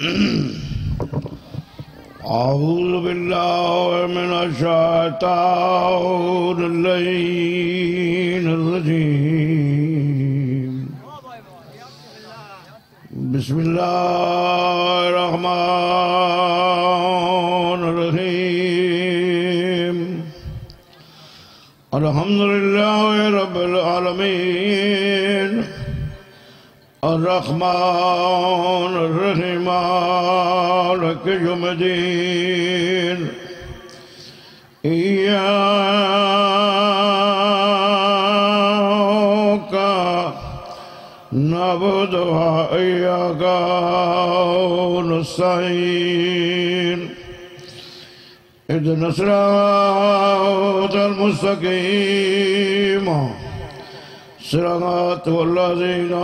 أعوذ بالله من الشيطان اللعين الرجيم. بسم الله الرحمن الرحيم. الحمد لله رب العالمين الرحمن الرحيم مالك يوم الدين. إياك نعبد وإياك نستعين. اهدنا الصراط المستقيم صراط الذين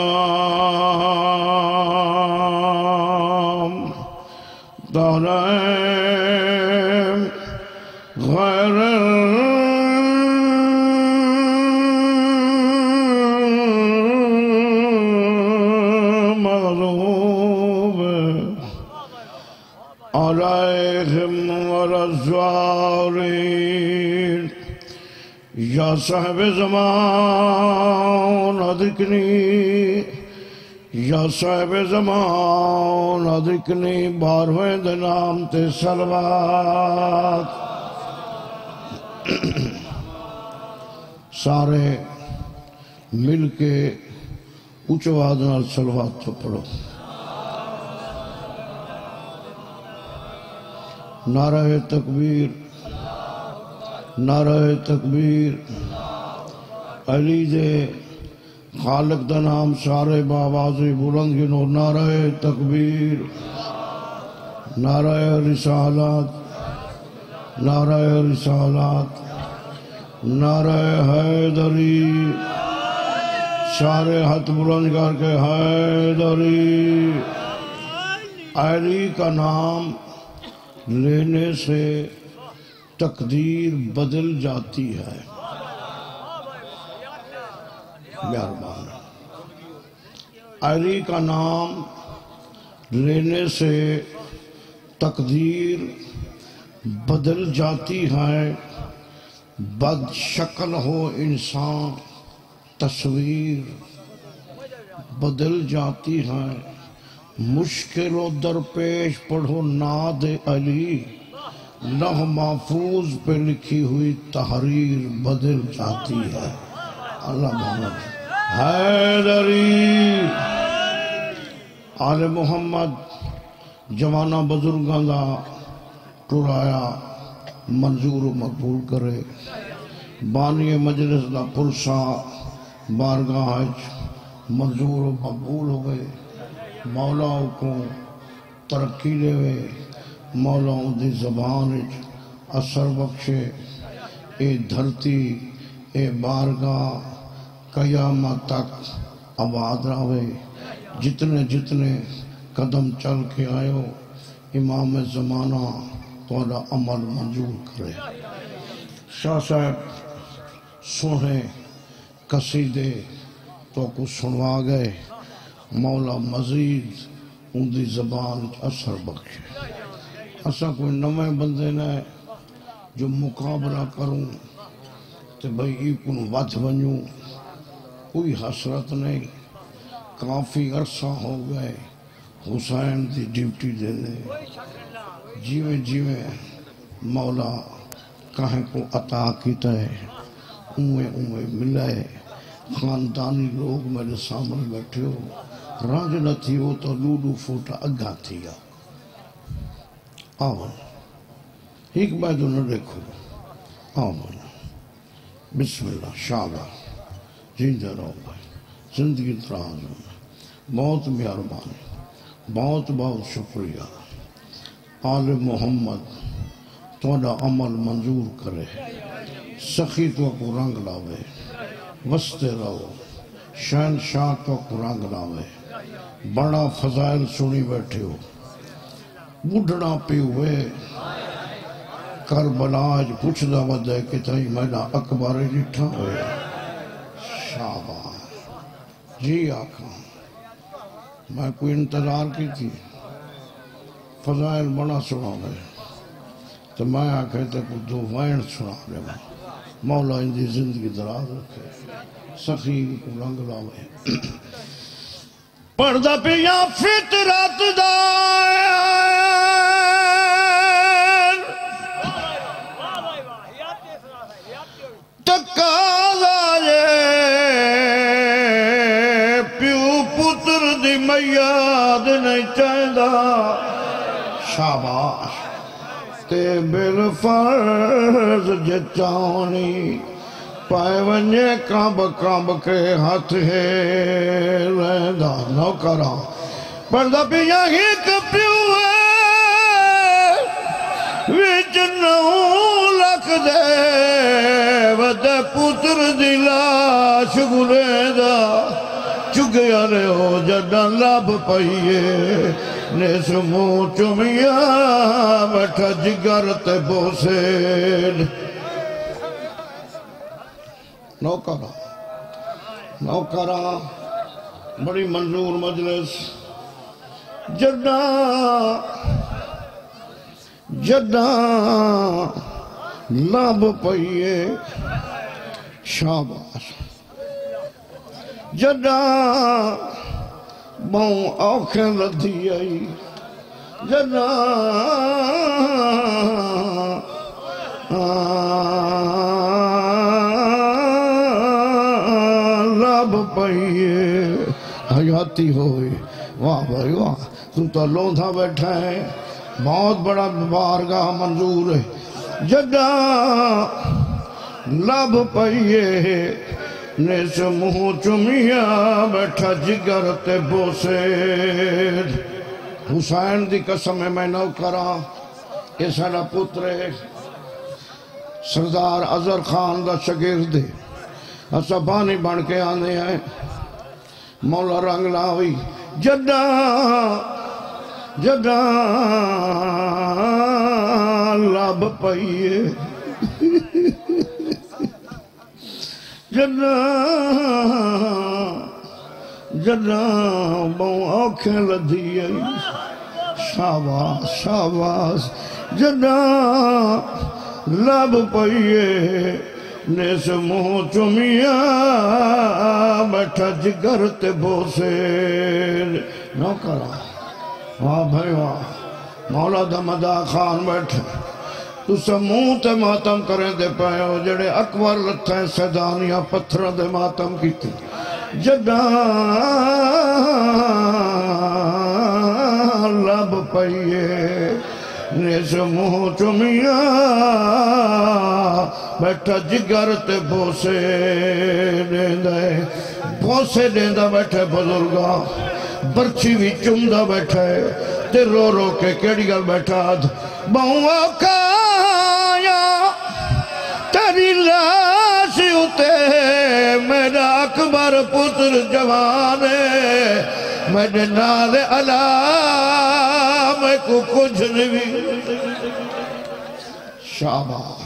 أنعمت عليهم غير المغضوب عليهم ولا الضالين. یا صاحب زمان ادھکنی، یا صاحب زمان ادھکنی، بارویں دنام تے صلوات. سارے مل کے اونچے آواز نال صلوات تو پڑھو. نعرہ تکبیر، نعرہ تکبیر. علی دے خالق دا نام سارے باوازی بلند گنو. نعرہ تکبیر، نعرہ رسالات، نعرہ رسالات، نعرہ حیدری. سارے ہاتھ بلند کر کے حیدری. علی کا نام لینے سے تقدیر بدل جاتی ہے. مہربان. علی کا نام لینے سے تقدیر بدل جاتی ہے. بد شکل ہو انسان تصویر بدل جاتی ہے. مشکل و درپیش پڑھو ناد علی، لوح محفوظ پہ لکھی ہوئی تحریر بدل جاتی ہے. اللہ محمد حیدری. آل محمد جوانہ بزرگاں دا ٹرایا منظور و مقبول کرے. بانی مجلس دا پرسا بارگاہ منظور و مقبول ہو گئے. مولا کو ترقی دے وے. مولا دی زبان اثر بخشے. اے دھرتی اے بارگاہ قیامت تک آباد رہے. جتنے جتنے قدم چل کے آئے ہو امام زمانہ تھوڑا عمل منظور کرے. شاہ صاحب سونے قصیدے تو کو سنوا گئے. مولا مزید ان دی زبان اثر بخشے. اسا کوئی نویں بندے نے جو مقابلہ کروں تو بھئی ایکن وچ ونجوں کوئی حسرت نہیں. کافی عرصہ ہو گئے حسین دی ڈیوٹی دے دے. جیویں جیویں مولا کہیں کو عطا کیتا ہے اوے ملائے. خاندانی لوگ میرے سامنے بیٹھے ہو. رانج نہ تھی ہو تو لوڈو فوٹا اگا تھیا. آمن ایک بات انہوں دیکھو. آمن بسم اللہ شاءاللہ زندہ رہو بھائی. زندگی دراز ہو. بہت مہربانی، بہت بہت شکریہ. آل محمد تھوڑا عمل منظور کرے. سخی تو کو رنگ لاوے. وستے رہو. شہنشاہ تو کو رنگ لاوے. بڑا فضائل سنی بیٹھے ہو. بڑھنا پی ہوئے کربلا اج پوچھدا ودے کہ تئی میرا اکبر ڈٹھا ہوئے. شاباش جی آقا. میں کوئی انتظار کی تھی فضائل بڑا سنا دے تو میں آکھے تے کو دو وین سنا دے مولا ان دی زندگی دراز رکھے سخی کو رنگ لاوے پردہ پیا فطرت دائیں تقاضا یہ پیو پتر دی میاد نہیں چاہدا شاباش تے بالفرض جچاؤنی پائے ونجے کامب کامب کے ہاتھ ہے رہندا نوکرہ پردہ پیا ایک پیو ہے وچ 9 لکھ دے ودے پتر دی لاش گلے دا چگیا رہے ہو جڈا لب پئیے نیس منہ چمیا بیٹھا جگر تے بوسے نوکرہ بڑی منظور مجلس جڈا لب پئیے شاباش جڈا بہوں آنکھیں لدھی آئی جڈا لب پئیے حیاتی ہوئی واہ بھائی واہ تو لوندھا بیٹھا ہے بہت بڑا بارگاہ منظور ہے جڈا لب پئیے نیس منہ چمیا بیٹھا جگر تے بوسے حسین دی قسم میں نوکراں یہ سارا پتر سردار اظہر خان دا شاگرد اسا بانی بن کے آنے ہیں مولا رنگ لاوی جڈا لب پئیے جڈا بہوں آنکھیں لدھی آئی شاباش شاباش جڈا لب پئیے نیس منہ چمیا بیٹھا جگر تے بوسے نوکرہ واہ بھائی واہ مولا دا مدا خان بیٹھے تو سموں تے ماتم کریں دے پائے ہو جڑے اکبر لتھیں سیدانیاں پتھر دے ماتم کی تھی جڈا لب پئیے نیس منہ چمیا بیٹھا جگر تے بوسے دیندہ بیٹھے بزرگاں برچی بھی چمدہ بیٹھے تے رو رو کے کیڑی گل بیٹھا بہوں آقایا تیری لاش اتے میرا اکبر پتر جوانے میرے نال علام کو کچھ نہیں شاباش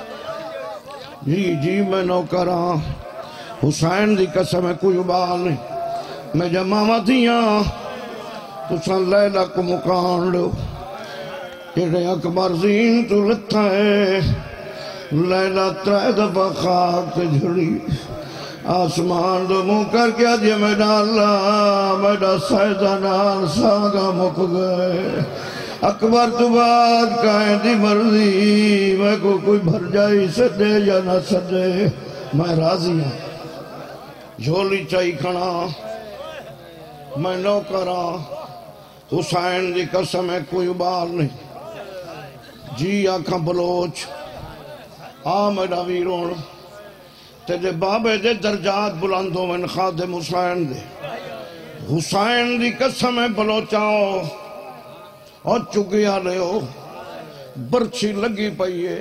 جی میں نوکراں حسین دی قسم ہے کوئی بال نہیں میں جمع دیاں تو سن لیلہ کو مکان لو جڑے اکبر زین تو لتھا ہے لیلہ 3 دفعہ خاک تے جھڑی آسمان دو منہ کر کے دیا میرا اللہ میرا سیدہ نال ساگا مک گئے اکبر تو بات کہیں دی مرضی میں کو کوئی بھر جائی سدے یا نہ سدے میں راضی ہوں جھولی چاہی کھنا میں نوکراں حسین دی قسم ہے کوئی بال نہیں جی آنکھاں بلوچ آ میرا ویرون تیرے بابے دے درجات بلندوں میں خادم حسین دے حسین دی قسم ہے بلوچاؤ اور چگیا لے ہو برچی لگی پئیے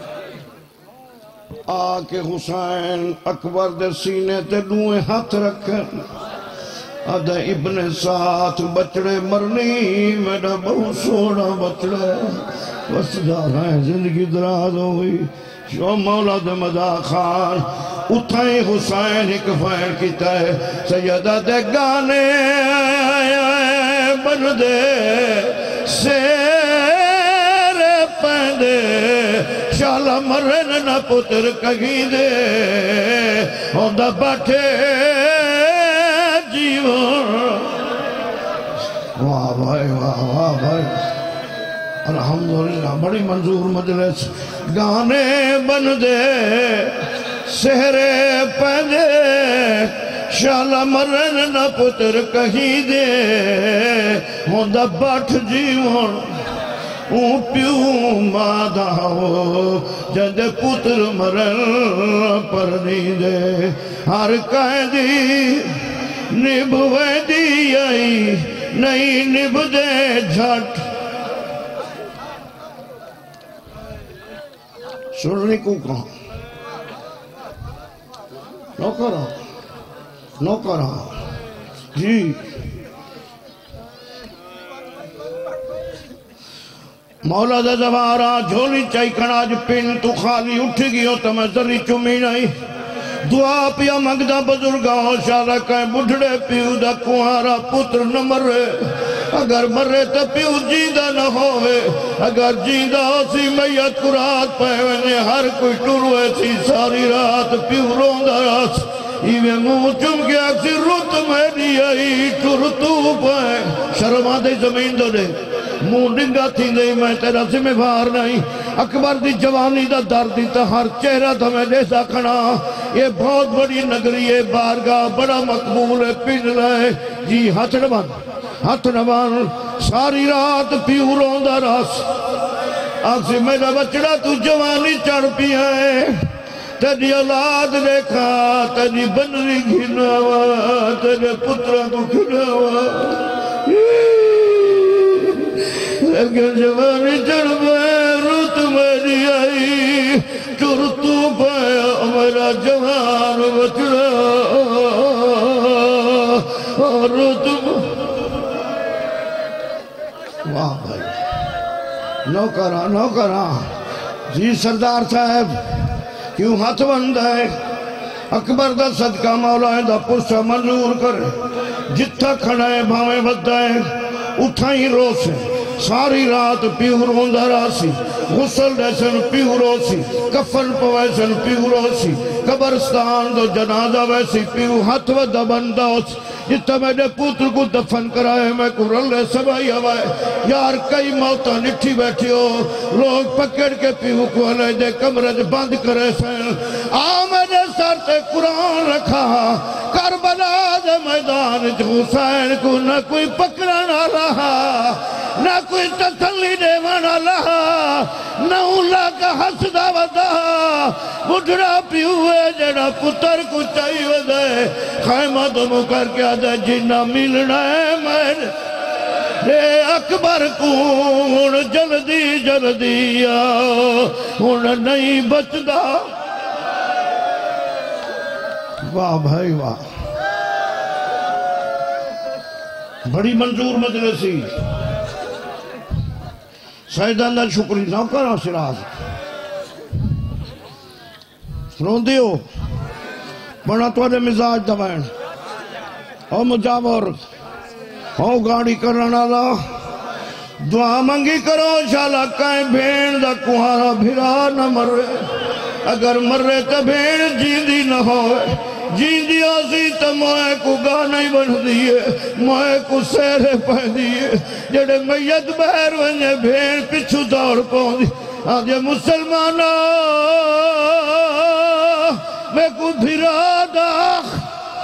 آکے حسین اکبر دے سینے تے دوئے ہاتھ رکھن آدھے ابن ساتھ بچڑے مرنی میرا بہت سوڑا بچڑے بس جا رہا ہے زندگی دراز ہوئی جو مولا دے مدا خان اتھائیں حسین ایک فائر کیتا ہے سیدہ دے گانے بن دے سیر پیندے شالا مرن نہ پتر کہیں دے ہوندہ بیٹھے جیون واہ بھائی واہ واہ بھائی الحمدللہ بڑی منظور مجلس گانے بن دے سہرے پیندے شالا مرن نہ پتر کہیں دے ہوندہ بیٹھ جیون پیو مادہ ہو جد پتر مرن پر نہیں دے ہر قیدی نبھوے دی آئی نہیں نبھ دے جھٹ سننے کو کہاں نوکرہ جی مولا دا زوارا جھولی چاہی کھناج پین تو خالی اٹھ گئیو تو میں ذری چمی نہیں دعا پیا مگدہ بزرگاں شالا کہیں بڑھڑے پیو دا کوہارا پتر نہ مرے اگر مرے تو پیو جیدہ نہ ہوئے اگر جیدہ سی میت کو رات پہونے ہر کوئی ٹروے سی ساری رات پیو روندہ رات ایوے منہ چم کے اکسی روت میری آئی ٹر تو پائے شرما دے زمین دو دے منہ ڈنگا تھی دے میں تیرا ذمہ بھار نہیں اکبر دی جوانی دا دردی تا ہر چہرہ تھا میں جیسا کھنا یہ بہت بڑی نگری ہے بارگاہ بڑا مقبول ہے پن لائے جی ہاتھ نبان ساری رات پیو روندہ راس آکسی میرا بچڑا تو جوانی چڑھ پی ہے تیری اولاد دیکھا تیری بنری گھناوا تیرے پترہ کو گھناوا لیکن جوانی چڑھ پائے روت میری آئی ٹر تو پایا میرا جوان بچڑا روت واہ بھائی نوکرہ جی سردار صاحب کیوں ہاتھ بند ہے اکبر دا صدقہ مولا دا پرسہ منظور کرے جتھا کھڑا ہے بھاویں بدھا ہے اٹھائیں روسے ساری رات پیو روندہ راسی غسل دیسن پیو روسی کفن پویسن پیو روسی قبرستان دو جنازہ ویسی پیو ہاتھ ودہ بندہ اس جتا میں نے پوتر کو دفن کرائے میں کو رلے سبائی ہوائے یار کئی موتا نٹھی بیٹھی ہو لوگ پکڑ کے پیو کو علیہ دے کمرج بند کرے سین میں نے سر سے قرآن رکھا کربلا دے میدان حسین کو نہ کوئی پکڑنا رہا نہ کوئی تسلی دے وانا رہا نہ اللہ کا حسدہ ودا بڑھڑا پیوے جڑا پتر کو چاہیے دے خیمہ دمو کر کے آدھے جنہ ملنا ہے میں اکبر کو ہون جلدی ہون نہیں بچدا واہ بھائی واہ بڑی منظور مجلسی سیدان دا شکری نہ کرا سراز رون دیو بڑا تو نے مزاج دوائن او مجاور او گاڑی کرنا دا دعا منگی کرو شالا کائیں بھین دا کوہارا بھرا نہ مرے اگر مرے تو بھین جیندی نہ ہوئے جیندی آسی تو موئے کو گانے بن دیئے موئے کو سیرے پہ دیئے جڑے میت بہر ونجے بھین پچھو دوڑ پہن دی آجے مسلمانہ میں کو بھرا داخ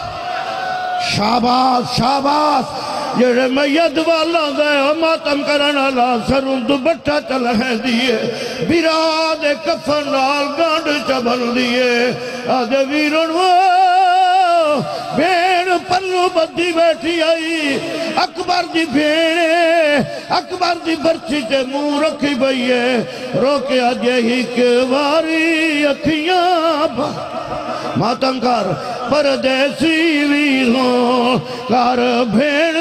شاباس جڑے میت والا دے ماتم کرنا لا سرون دوپٹہ چلہ دیئے بھرا دے کفن نال گانڈ چبل دیئے آجے ویرن بھین پلو بدھی بیٹھی آئی اکبر دی بھین اکبر دی برچی تے منہ رکھی بھئیے روکے آجے ہی کے واری اکھیاں ماتم کر پردیسی ویروں کر بھین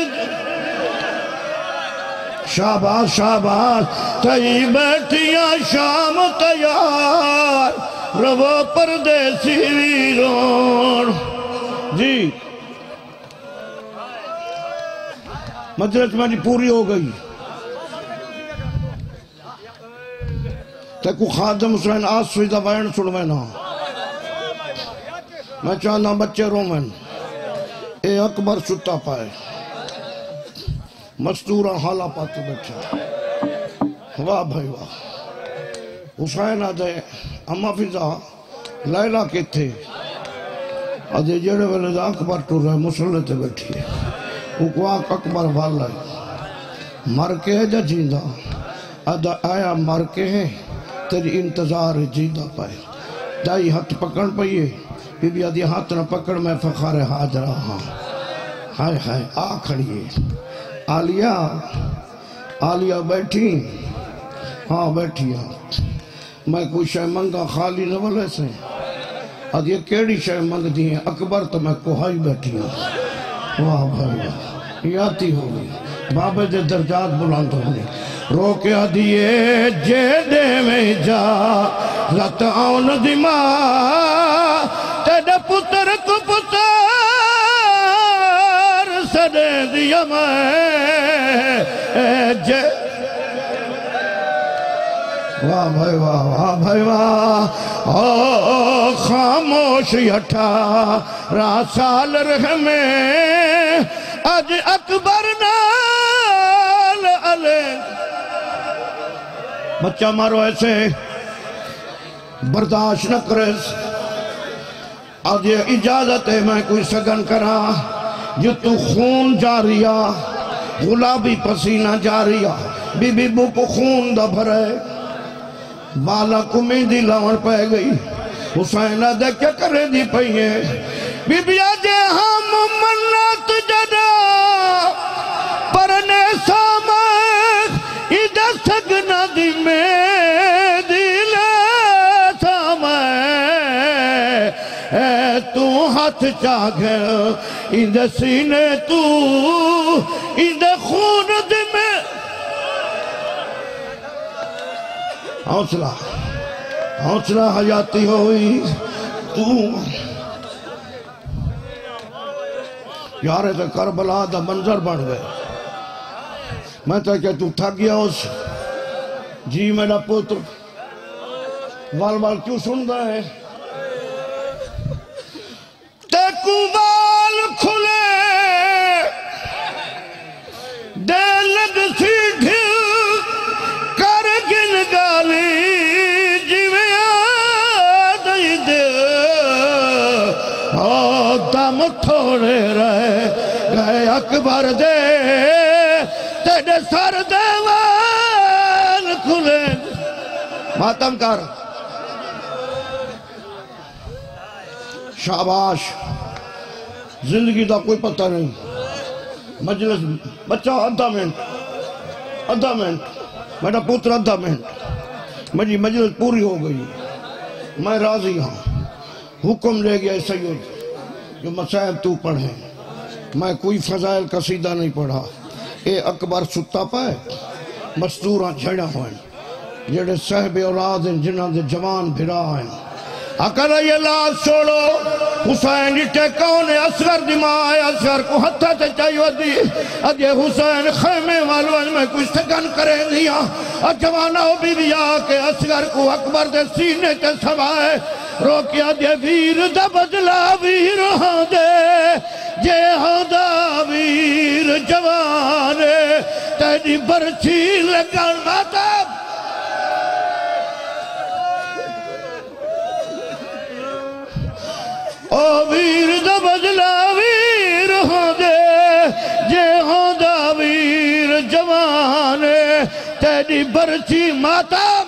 شاباش تئی بیٹھیاں شام تیار رو پردیسی ویروں جی مجلس میں پوری ہو گئی تے کو خادم حسین آس سویدہ وین سڑ میں نا میں چاہنا بچے رو میں اے اکبر ستا پائے مستورہ حالا پاتے بیٹھا واہ بھائی واہ حسین آدھے اما فضا لیلہ کے تھے آدھے جڑے والے دا اکبر ٹور رہے مسلح تے بیٹھی ہے وہ کو آک اکبر والا ہے مر کے ہے جا جیندہ آدھا آیا مر کے ہے تیری انتظار جیندہ پائے جائی ہاتھ پکڑ پئیے بی بی آدھی ہاتھ نہ پکڑ میں فخار حاجرہ ہاں ہائے ہائے آ کھڑیے آلیہ بیٹھی ہاں بیٹھی ہاں میں کوئی شے منگا خالی نہ بلے سے اب یہ کیڑی شے منگ دی ہیں اکبر تو میں کوہائی بیٹھی ہوں واہ بھائی واہ یہ آتی ہوگی بابے دے درجات بلند ہوگی رو کے آدھیے جے دے میں جا رت آن دی ماں تیرے پتر کو پتر سدے دیا میں جے واہ بھائی واہ واہ بھائی واہ خاموش 18 سال رہ میں آج اکبر نال علی بچہ مارو ایسے برداشت نہ کرے آج یہ اجازت ہے میں کوئی سگن کرا جو تو خون جاریا غلابی پسینہ جاریا بی بی بو کو خون دا بھرے بالا کمی دی لاؤن پہ گئی حسینہ دے کیا کرے دی پہیے بی بی آجے ہم منت جدا پرنے سامک ادھا سگنا دی میں دلے سامک تو ہاتھ چاگے ادھا سینے تو ادھا خون دی میں حوصلہ حیاتی ہوئی تو یارے تے کربلا دا منظر بڑھ گئے میں تے کہ تو تھک گیا اس جی میرا پتر وال کیوں سن رہا ہے تے کو وال کھلے دے لگ سی ڈھل کر گن گالی جیویں آدھائی دے دم تھوڑے رہے گئے اکبر دے تیرے سر دے وال کھلے ماتم کر شاباش زندگی دا کوئی پتہ نہیں مجلس بچہ آدھا منٹ میرا پوتر آدھا منٹ میری مجلس پوری ہو گئی میں راضی ہوں حکم لے گیا سید جو مسائب تو پڑھیں میں کوئی فضائل قصیدہ نہیں پڑھا اے اکبر ستا پائے مستوراں جھڑا ہوئیں جڑے صحب اولاد ہیں جنہاں دے جوان بھرا ہیں اکر یہ لاز چھوڑو حسین ٹیکاؤں نے اصغر دماغ اصغر کو ہتھا تے چاہیو دی اب یہ حسین خیمے والوں میں کچھ سگن کریں دیا جوانہ ہو بی بی آکے اصغر کو اکبر دے سینے تے سوائے روکیا دے ویر دا بدلا ویر ہاں دے جے ہاں دا ویر جوانے تیری برچی لگن ماتب او ویر دا بدلا ویر ہاں دے جے ہاں دا ویر جوانے تیری برچی ماتب